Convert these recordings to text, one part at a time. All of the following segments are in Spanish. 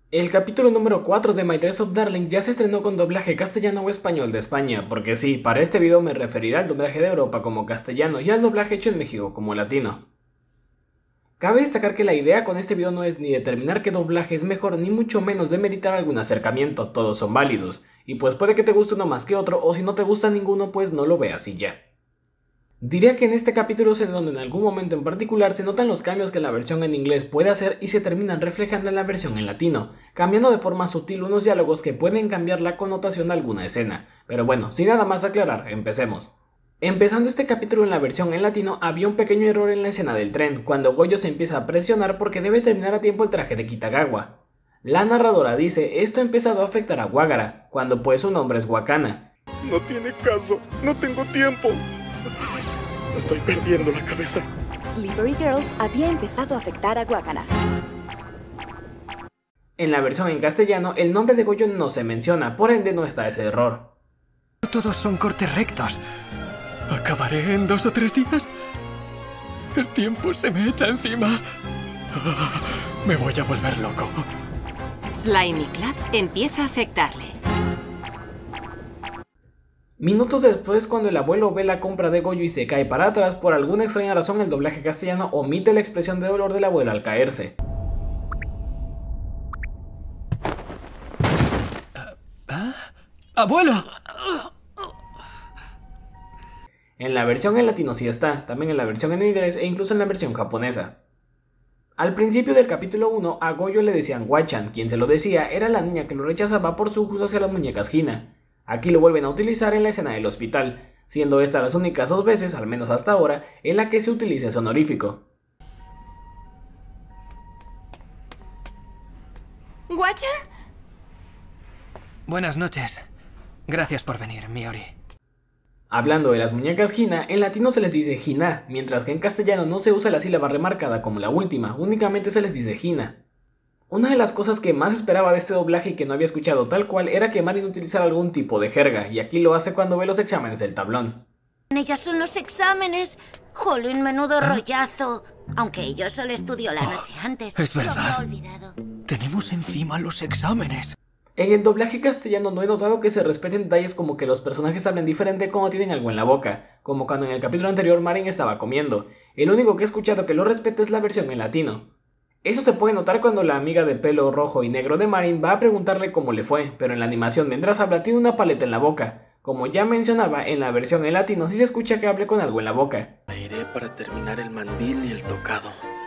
El capítulo número 4 de My Dress Up Darling ya se estrenó con doblaje castellano o español de España, porque sí, para este video me referiré al doblaje de Europa como castellano y al doblaje hecho en México como latino. Cabe destacar que la idea con este video no es ni determinar qué doblaje es mejor ni mucho menos demeritar algún acercamiento, todos son válidos, y pues puede que te guste uno más que otro o si no te gusta ninguno pues no lo veas y ya. Diría que en este capítulo es en donde en algún momento en particular se notan los cambios que la versión en inglés puede hacer y se terminan reflejando en la versión en latino, cambiando de forma sutil unos diálogos que pueden cambiar la connotación de alguna escena. Pero bueno, sin nada más aclarar, empecemos. Empezando este capítulo en la versión en latino había un pequeño error en la escena del tren, cuando Goyo se empieza a presionar porque debe terminar a tiempo el traje de Kitagawa. La narradora dice esto ha empezado a afectar a Wagara, cuando pues su nombre es Wakana. No tiene caso, no tengo tiempo. Estoy perdiendo la cabeza. Slippery Girls había empezado a afectar a Wakana. En la versión en castellano, el nombre de Goyo no se menciona, por ende no está ese error. Todos son cortes rectos. ¿Acabaré en 2 o 3 días? El tiempo se me echa encima. Me voy a volver loco. Slimy Club empieza a afectarle. Minutos después, cuando el abuelo ve la compra de Goyo y se cae para atrás, por alguna extraña razón el doblaje castellano omite la expresión de dolor del abuelo al caerse. ¡Abuelo! En la versión en latino sí está, también en la versión en inglés e incluso en la versión japonesa. Al principio del capítulo 1, a Goyo le decían Wachan, quien se lo decía era la niña que lo rechazaba por su gusto hacia las muñecas Hina. Aquí lo vuelven a utilizar en la escena del hospital, siendo estas las únicas 2 veces, al menos hasta ahora, en la que se utiliza ese honorífico. ¿Wachan? Buenas noches. Gracias por venir, Miori. Hablando de las muñecas Hina, en latino se les dice Hina, mientras que en castellano no se usa la sílaba remarcada como la última, únicamente se les dice Hina. Una de las cosas que más esperaba de este doblaje y que no había escuchado tal cual era que Marin utilizara algún tipo de jerga, y aquí lo hace cuando ve los exámenes del tablón. Ellas son los exámenes. Jolín, menudo rollazo. Aunque yo solo estudio la noche antes. Es verdad. Lo había olvidado. Tenemos encima los exámenes. En el doblaje castellano no he notado que se respeten detalles como que los personajes hablen diferente cuando tienen algo en la boca, como cuando en el capítulo anterior Marin estaba comiendo. El único que he escuchado que lo respete es la versión en latino. Eso se puede notar cuando la amiga de pelo rojo y negro de Marin va a preguntarle cómo le fue, pero en la animación mientras habla tiene una paleta en la boca. Como ya mencionaba, en la versión en latino sí se escucha que hable con algo en la boca. Me iré para terminar el mandil y el tocado.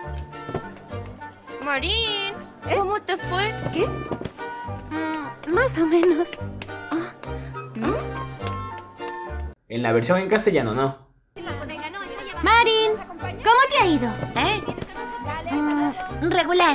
Marín, ¿cómo te fue? ¿Qué? Más o menos. En la versión en castellano no. Marin, ¿cómo te ha ido? Regular.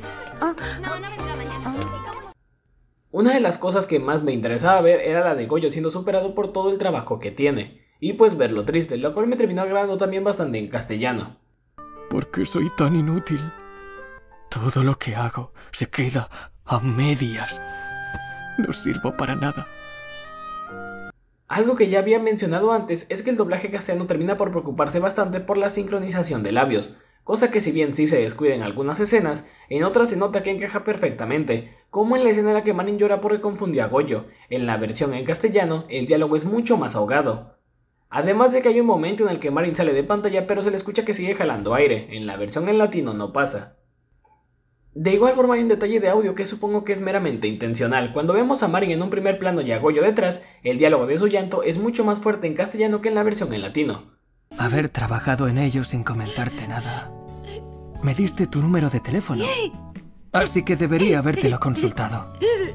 Una de las cosas que más me interesaba ver era la de Goyo siendo superado por todo el trabajo que tiene, y pues verlo triste, lo cual me terminó agradando también bastante en castellano. ¿Por qué soy tan inútil? Todo lo que hago se queda a medias. No sirvo para nada. Algo que ya había mencionado antes es que el doblaje castellano termina por preocuparse bastante por la sincronización de labios, cosa que si bien sí se descuida en algunas escenas, en otras se nota que encaja perfectamente, como en la escena en la que Marin llora porque confundió a Goyo. En la versión en castellano, el diálogo es mucho más ahogado. Además de que hay un momento en el que Marin sale de pantalla pero se le escucha que sigue jalando aire, en la versión en latino no pasa. De igual forma hay un detalle de audio que supongo que es meramente intencional. Cuando vemos a Marin en un primer plano y a Goyo detrás, el diálogo de su llanto es mucho más fuerte en castellano que en la versión en latino. Haber trabajado en ello sin comentarte nada. Me diste tu número de teléfono. Así que debería habértelo consultado.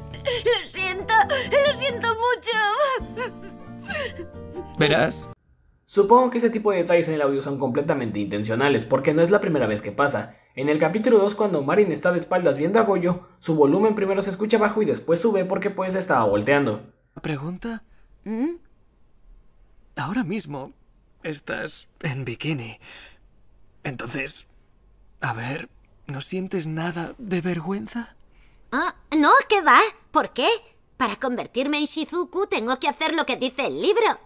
Lo siento mucho. Verás. Supongo que ese tipo de detalles en el audio son completamente intencionales, porque no es la primera vez que pasa. En el capítulo 2, cuando Marin está de espaldas viendo a Goyo, su volumen primero se escucha bajo y después sube porque pues estaba volteando. ¿Pregunta? Ahora mismo estás en bikini. Entonces, a ver, ¿no sientes nada de vergüenza? No, ¿qué va? ¿Por qué? Para convertirme en Shizuku tengo que hacer lo que dice el libro.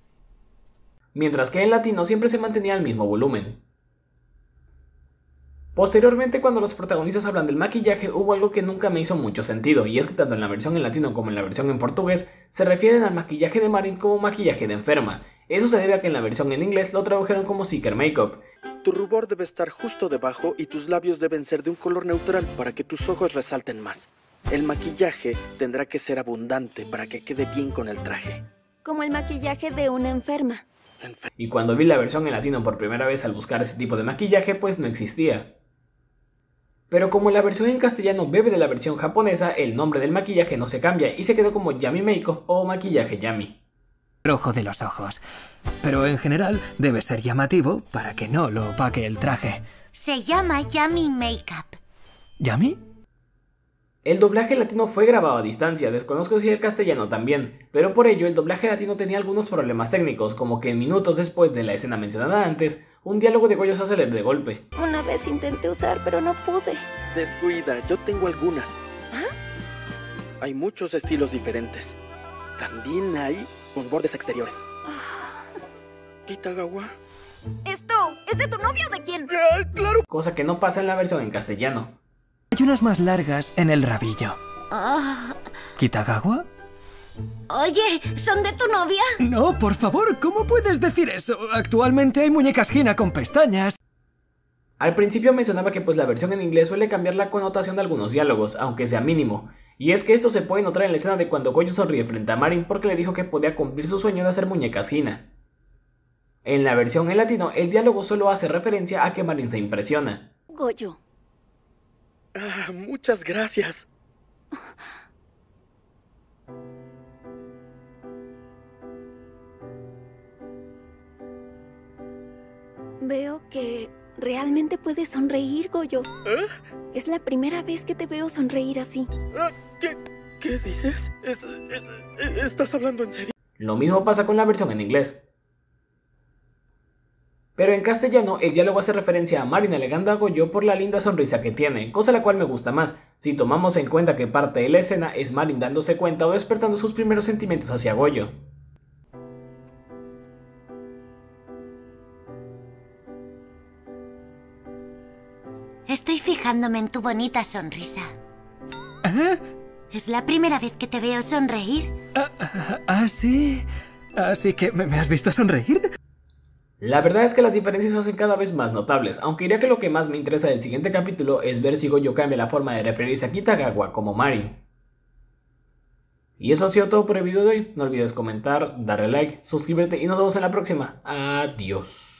Mientras que en latino siempre se mantenía al mismo volumen. Posteriormente, cuando los protagonistas hablan del maquillaje, hubo algo que nunca me hizo mucho sentido, y es que tanto en la versión en latino como en la versión en portugués, se refieren al maquillaje de Marin como maquillaje de enferma. Eso se debe a que en la versión en inglés lo tradujeron como Seeker Makeup. Tu rubor debe estar justo debajo y tus labios deben ser de un color neutral para que tus ojos resalten más. El maquillaje tendrá que ser abundante para que quede bien con el traje. Como el maquillaje de una enferma. Y cuando vi la versión en latino por primera vez al buscar ese tipo de maquillaje, pues no existía. Pero como la versión en castellano bebe de la versión japonesa, el nombre del maquillaje no se cambia y se quedó como Yummy Makeup o maquillaje Yummy. Rojo de los ojos. Pero en general debe ser llamativo para que no lo opaque el traje. Se llama Yummy Makeup. ¿Yummy? El doblaje latino fue grabado a distancia, desconozco si el castellano también, pero por ello el doblaje latino tenía algunos problemas técnicos, como que en minutos después de la escena mencionada antes, un diálogo de Goyo se acelera de golpe. Una vez intenté usar, pero no pude. Descuida, yo tengo algunas. Hay muchos estilos diferentes. También hay con bordes exteriores. Kitagawa. ¿Esto es de tu novio o de quién? ¡Claro! Cosa que no pasa en la versión en castellano. Hay unas más largas en el rabillo. ¿Kitagawa? Oye, ¿son de tu novia? No, por favor, ¿cómo puedes decir eso? Actualmente hay muñecas Hina con pestañas. Al principio mencionaba que pues la versión en inglés suele cambiar la connotación de algunos diálogos, aunque sea mínimo. Y es que esto se puede notar en la escena de cuando Goyo sonríe frente a Marin porque le dijo que podía cumplir su sueño de hacer muñecas Hina. En la versión en latino, el diálogo solo hace referencia a que Marin se impresiona. Goyo. Muchas gracias. Veo que realmente puedes sonreír, Goyo. Es la primera vez que te veo sonreír así. ¿Qué dices? ¿Estás hablando en serio? Lo mismo pasa con la versión en inglés. Pero en castellano, el diálogo hace referencia a Marin alegando a Goyo por la linda sonrisa que tiene, cosa la cual me gusta más, si tomamos en cuenta que parte de la escena es Marin dándose cuenta o despertando sus primeros sentimientos hacia Goyo. Estoy fijándome en tu bonita sonrisa. ¿Eh? Es la primera vez que te veo sonreír. ¿Sí? ¿Así que me has visto sonreír? La verdad es que las diferencias se hacen cada vez más notables, aunque diría que lo que más me interesa del siguiente capítulo es ver si Goyo cambia la forma de referirse a Kitagawa como Marin. Y eso ha sido todo por el video de hoy, no olvides comentar, darle like, suscribirte y nos vemos en la próxima. Adiós.